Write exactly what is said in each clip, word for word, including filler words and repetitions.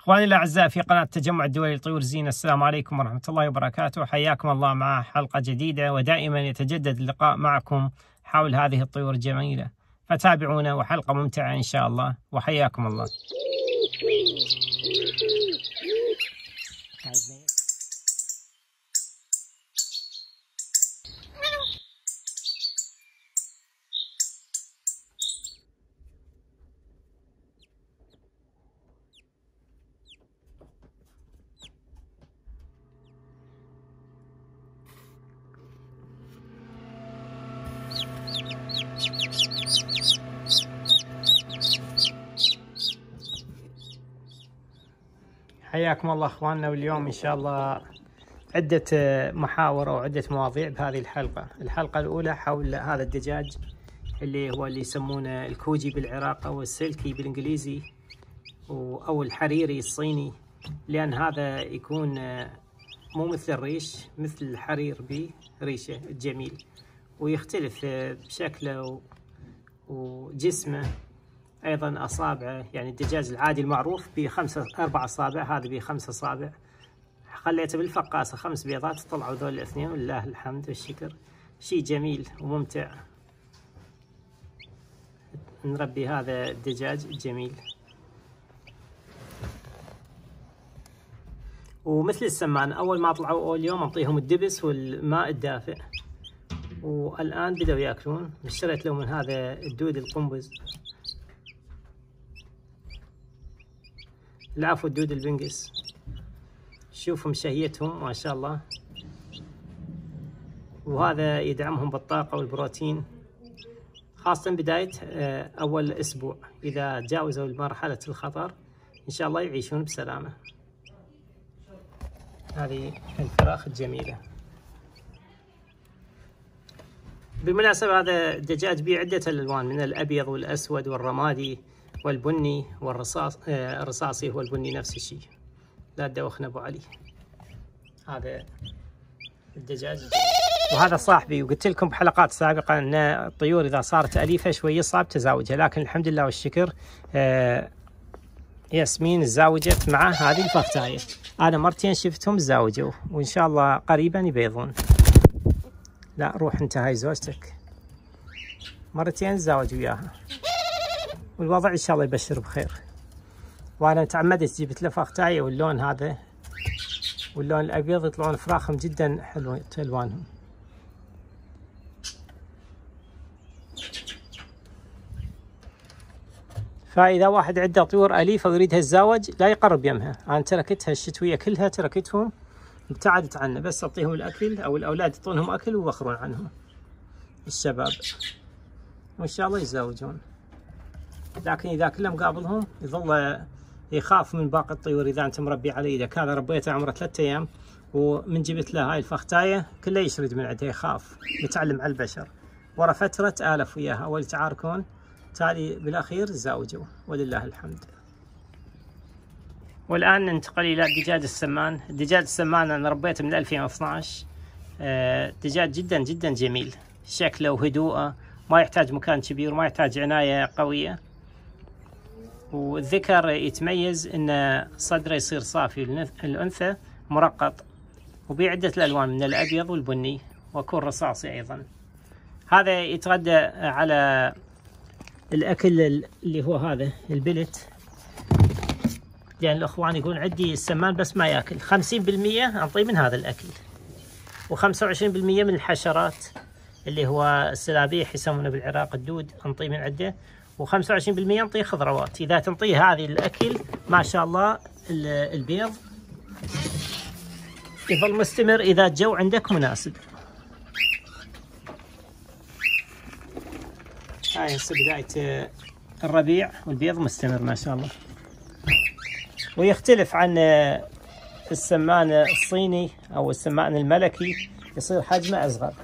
اخواني الاعزاء في قناه التجمع الدولي لطيور زينة، السلام عليكم ورحمه الله وبركاته. حياكم الله مع حلقه جديده، ودائما يتجدد اللقاء معكم حول هذه الطيور الجميله، فتابعونا وحلقه ممتعه ان شاء الله، وحياكم الله. حياكم الله اخواننا، واليوم ان شاء الله عدة محاور او عدة مواضيع بهذه الحلقة. الحلقة الاولى حول هذا الدجاج اللي هو اللي يسمونه الكوجي بالعراق او السلكي بالانجليزي او الحريري الصيني، لان هذا يكون مو مثل الريش، مثل الحرير بريشه الجميل، ويختلف بشكله وجسمه، ايضا اصابعه. يعني الدجاج العادي المعروف بخمسه اربع اصابع، هذا بخمسه اصابع. خليته بالفقاسه خمس بيضات طلعوا ذول الاثنين، ولله الحمد والشكر. شيء جميل وممتع نربي هذا الدجاج الجميل. ومثل السمان، اول ما طلعوا اول يوم اعطيهم الدبس والماء الدافئ، والان بدأوا ياكلون. اشتريت لهم من هذا الدود القنبز، العفو الدود البنقس. شوفوا مشهيتهم ما شاء الله، وهذا يدعمهم بالطاقة والبروتين، خاصة بداية أول أسبوع. إذا تجاوزوا مرحلة الخطر إن شاء الله يعيشون بسلامة. هذه الفراخ الجميلة. بالمناسبة هذا الدجاج به عدة الألوان، من الأبيض والأسود والرمادي والبني والرصاص آه الرصاصي هو البني نفس الشيء. لا تدوخنا ابو علي. هذا الدجاج، وهذا صاحبي. وقلت لكم بحلقات سابقه ان الطيور اذا صارت اليفه شويه صعب تزاوجها، لكن الحمد لله والشكر آه ياسمين تزاوجت مع هذه الفختايه. انا مرتين شفتهم تزاوجوا، وان شاء الله قريبا يبيضون. لا روح انت، هاي زوجتك. مرتين تزاوج وياها، والوضع ان شاء الله يبشر بخير. وانا تعمدت جبت له فختايه واللون هذا واللون الابيض، يطلعون فراخهم جدا حلوه الوانهم. فاذا واحد عنده طيور اليفه ويريدها تزاوج لا يقرب يمها. انا تركتها الشتويه كلها، تركتهم ابتعدت عنه، بس اعطيهم الاكل او الاولاد يعطونهم اكل ويوخرون عنهم الشباب، وان شاء الله يتزاوجون. لكن اذا كله مقابلهم يظل يخاف من باقي الطيور. اذا انت مربي على ايدك، هذا ربيته عمره ثلاثة ايام، ومن جبت له هاي الفختايه كله يشرد من عنده، يخاف، متعلم على البشر. ورا فتره تالف وياها اول يتعاركون، تالي بالاخير تزاوجوا ولله الحمد. والان ننتقل الى الدجاج السمان. الدجاج السمان انا ربيته من ألفين واثناشر. آه دجاج جدا جدا جميل، شكله وهدوءه، ما يحتاج مكان كبير، ما يحتاج عنايه قويه. والذكر يتميز ان صدره يصير صافي، الانثى مرقط، وبعدة الالوان من الابيض والبني ويكون رصاصي ايضا. هذا يتغذى على الاكل اللي هو هذا البلت، لان يعني الاخوان يقولون عندي السمان بس ما ياكل. خمسين بالمئة انطيه من هذا الاكل، وخمسة وعشرين بالمئة من الحشرات اللي هو السلابيح يسمونه بالعراق الدود، انطيه من عنده، وخمسة وعشرين بالمئة انطيه خضروات. اذا تنطيه هذه الاكل ما شاء الله البيض يظل مستمر اذا الجو عندك مناسب. هاي هسه بداية الربيع والبيض مستمر ما شاء الله. ويختلف عن السمان الصيني او السمان الملكي، يصير حجمه اصغر.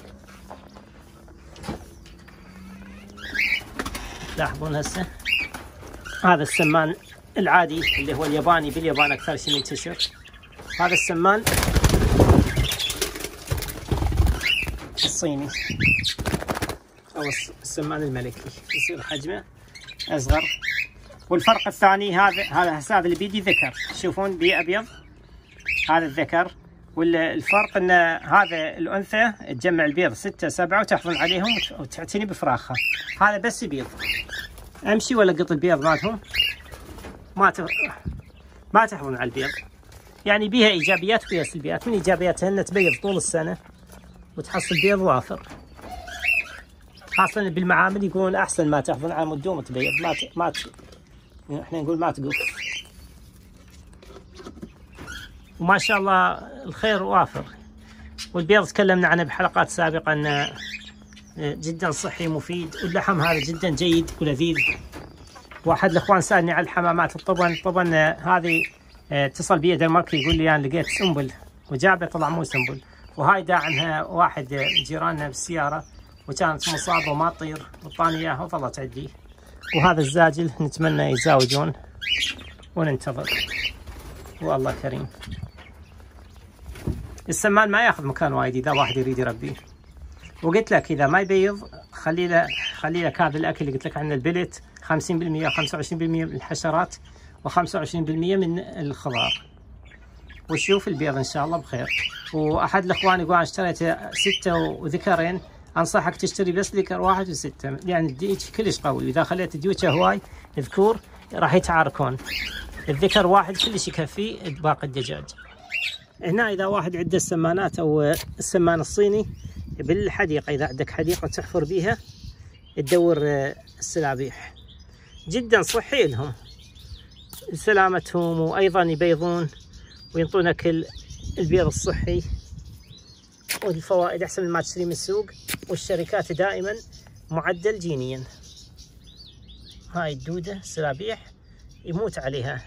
لاحظون هسه هذا السمان العادي اللي هو الياباني، باليابان اكثر شيء منتشر. هذا السمان الصيني او السمان الملكي، يصير حجمه اصغر والفرق الثاني هذا هذا هذا اللي بيدي ذكر، تشوفون بي ابيض، هذا الذكر. والفرق ان هذا الانثى تجمع البيض ستة سبعة وتحفظ عليهم وتعتني بفراخها، هذا بس يبيض. امشي ولا قط البيض مالتهم ما ت... ما تحفظون على البيض. يعني بيها ايجابيات وبيها سلبيات. من ايجابياتها انها تبيض طول السنه وتحصل بيض وافر. خاصة بالمعامل يقولون احسن ما تحفظ على مدوم تبيض، ما ت... ما ت... احنا نقول ما تقف. وما شاء الله الخير وافر. والبيض تكلمنا عنه بحلقات سابقة انه جدا صحي مفيد، واللحم هذا جدا جيد ولذيذ. واحد الاخوان سالني على الحمامات الطبن. طبعا هذه اتصل بي دنمارك يقول لي انا لقيت سنبل وجابه طلع مو سنبل، وهاي داعمها واحد جيراننا بالسياره وكانت مصابه وما تطير وطاني اياها وظلت عندي. وهذا الزاجل نتمنى يتزاوجون وننتظر والله كريم. السمان ما ياخذ مكان وايد اذا واحد يريد يربيه. وقلت لك اذا ما يبيض خلي له خلي لك هذا الاكل اللي قلت لك عنه البلت، خمسين بالمئة خمسة وعشرين بالمئة من الحشرات وخمسة وعشرين بالمئة من الخضار، وشوف البيض ان شاء الله بخير. واحد الاخوان يقول انا اشتريت ستة وذكرين، انصحك تشتري بس ذكر واحد وستة، يعني الديك كلش قوي، واذا خليت ديوكه هواي ذكور راح يتعاركون. الذكر واحد كلش يكفي باقي الدجاج. هنا اذا واحد عنده السمانات او السمان الصيني بالحديقه، اذا عندك حديقه تحفر بيها تدور السلابيح، جدا صحي لهم لسلامتهم، وايضا يبيضون وينطونك البيض الصحي، والفوائد احسن من ما تشتري من السوق، والشركات دائما معدل جينيا. هاي الدوده السلابيح يموت عليها.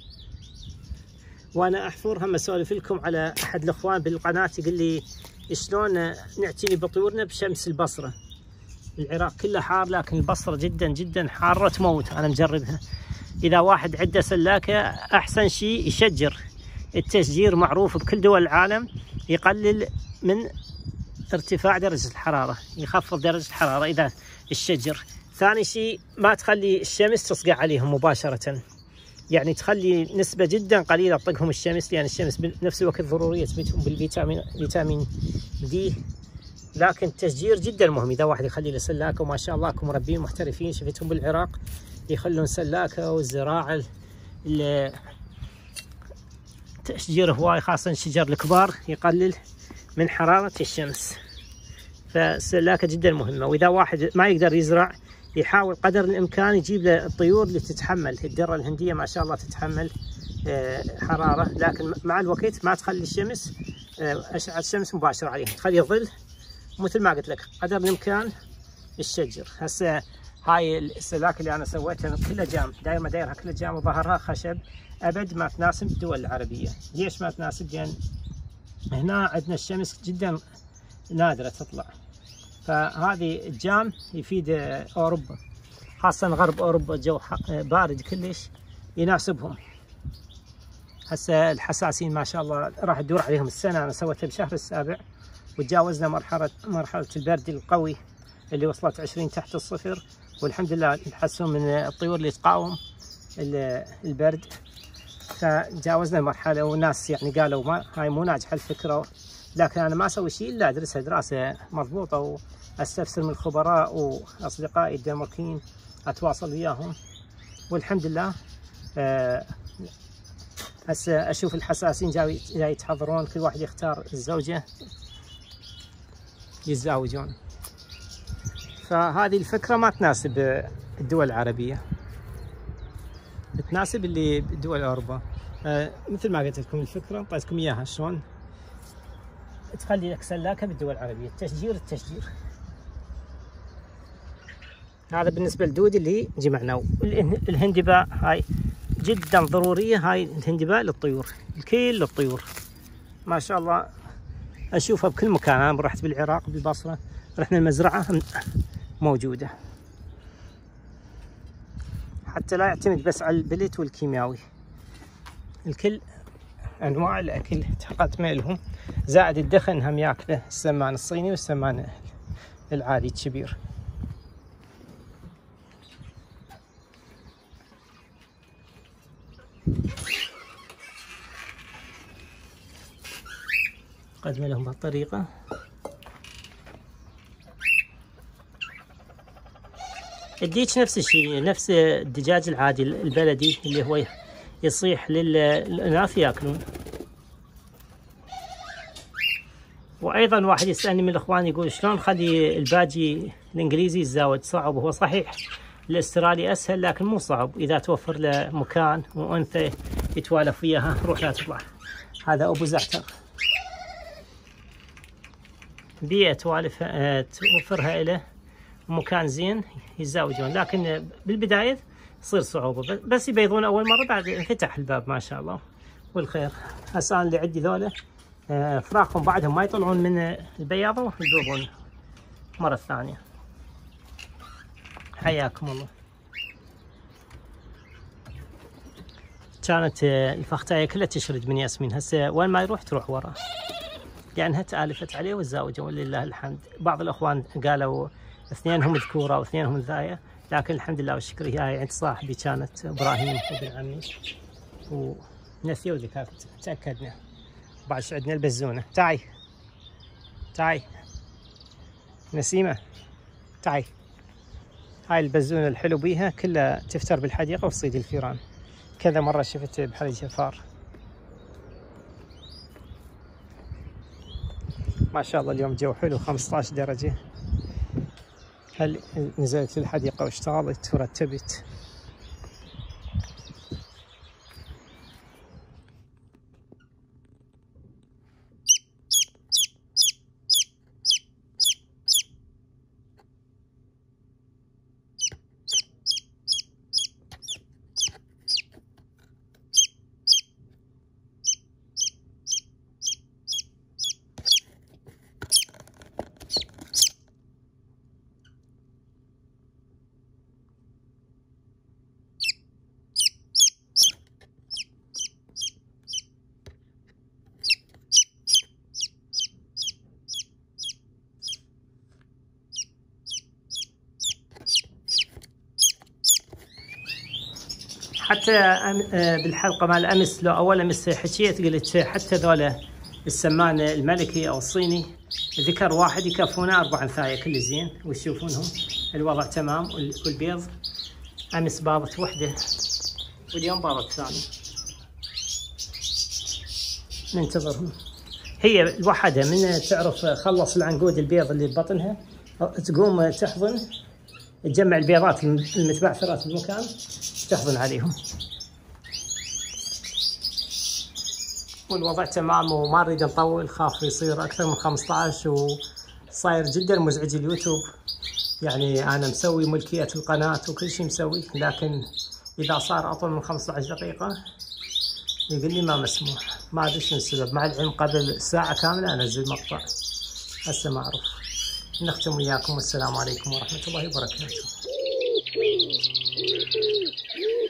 وانا احفر هم اسولف لكم على احد الاخوان بالقناه يقول لي شلون نعتني بطيورنا بشمس البصره. العراق كله حار لكن البصره جدا جدا حاره تموت، انا مجربها. اذا واحد عنده سلاكه احسن شيء يشجر. التشجير معروف بكل دول العالم يقلل من ارتفاع درجه الحراره، يخفض درجه الحراره اذا الشجر. ثاني شيء ما تخلي الشمس تصقع عليهم مباشره، يعني تخلي نسبة جدا قليلة تطقهم الشمس، لأن الشمس بنفس الوقت ضرورية تفيدهم بالفيتامين فيتامين دي. لكن التشجير جدا مهم. إذا واحد يخلي له سلاكة، وما شاء الله اكو مربين محترفين شفتهم بالعراق يخلون سلاكة، والزراعة التشجير هواي خاصة الشجر الكبار يقلل من حرارة الشمس، فالسلاكة جدا مهمة. وإذا واحد ما يقدر يزرع يحاول قدر الامكان يجيب له الطيور اللي تتحمل. الدره الهنديه ما شاء الله تتحمل حراره، لكن مع الوقت ما تخلي الشمس اشعه الشمس مباشره عليها، تخلي ظل. مثل ما قلت لك قدر الامكان الشجر. هسه هاي السلاك اللي انا سويتها كلها جام، دائما دايرها كلها جام وظهرها خشب، ابد ما تناسب الدول العربيه. ليش ما تناسب؟ لان هنا عندنا الشمس جدا نادره تطلع، فهذه الجام يفيد اوروبا، خاصه غرب اوروبا الجو بارد كلش يناسبهم. هسه الحساسين ما شاء الله راح تدور عليهم السنه. انا سويتها بشهر السابع وتجاوزنا مرحله مرحله البرد القوي اللي وصلت عشرين تحت الصفر، والحمد لله نحسون من الطيور اللي تقاوم البرد، فتجاوزنا المرحله. والناس يعني قالوا ما هاي مو ناجحه الفكره، لكن انا ما اسوي شيء الا ادرسها دراسه مضبوطه واستفسر من الخبراء واصدقائي الدنماركيين اتواصل وياهم، والحمد لله. أه هسه اشوف الحساسين جاي جاي يتحضرون، كل واحد يختار الزوجه يتزاوجون. فهذه الفكره ما تناسب الدول العربيه، تناسب اللي بدول اوروبا. أه مثل ما قلت لكم الفكره اعطيتكم اياها شلون تخلي لك سلاكه بالدول العربيه. التشجير التشجير هذا بالنسبه للدود اللي جمعناه. الهندباء هاي جدا ضروريه، هاي الهندباء للطيور، الكل للطيور ما شاء الله اشوفها بكل مكان. انا رحت بالعراق بالبصره رحنا المزرعه موجوده، حتى لا يعتمد بس على البلت والكيماوي، الكل انواع الاكل تقدمه لهم، زائد الدخن هم ياكله السمان الصيني والسمان العادي الكبير. قدم لهم بهالطريقة. الديك نفس الشيء، نفس الدجاج العادي البلدي اللي هو يصيح للإناث ياكلون. وايضا واحد يسالني من الاخوان يقول شلون نخلي الباجي الانجليزي يتزاوج؟ صعب. هو صحيح الاسترالي اسهل لكن مو صعب اذا توفر له مكان وانثى يتوالف وياها روح لا تطلع. هذا ابو زعتر، بيئة توالف توفرها له مكان زين يتزاوجون، لكن بالبداية تصير صعوبة، بس يبيضون اول مرة بعد انفتح الباب ما شاء الله والخير. هسه انا اللي عندي ذولا فراخهم بعدهم ما يطلعون من البياضة ويبيضون مرة ثانية. حياكم الله. كانت الفختاية كلها تشرد من ياسمين، هسه وين ما يروح تروح وراه لأنها تآلفت عليه وتزاوجوا ولله الحمد. بعض الأخوان قالوا اثنينهم ذكورة واثنينهم ذاية، لكن الحمد لله والشكر هي عند صاحبي كانت إبراهيم ابن عمي ونثيو ذكرت تأكدنا. بعد عندنا البزونة. تعي تعي نسيمة تعي. هاي البزونة الحلو بيها كلها تفتر بالحديقة وتصيد الفيران. كذا مرة شفت بحر الجفار ما شاء الله. اليوم جو حلو خمسة عشر درجة. هل نزلت للحديقة واشتغلت ورتبت. حتى بالحلقة مال أمس لو أول أمس حكيت قلت حتى ذولا السمان الملكي أو الصيني ذكر واحد يكفونه أربع أنثاية كل زين ويشوفونهم الوضع تمام. والبيض أمس باضت وحدة واليوم باضت ثاني ننتظرهم. هي الوحدة من تعرف خلص العنقود البيض اللي ببطنها تقوم تحضن تجمع البيضات المتبعثرات بالمكان تحضن عليهم. والوضع تمام وما نريد نطول خاف يصير أكثر من خمسة عشر وصاير جدا مزعج اليوتيوب. يعني أنا مسوي ملكية القناة وكل شيء مسوي، لكن إذا صار أطول من خمسة عشر دقيقة يقول لي ما مسموح. ما أدري شنو السبب، مع العلم قبل ساعة كاملة أنزل مقطع. هسه ما أعرف. نختم وياكم والسلام عليكم ورحمة الله وبركاته.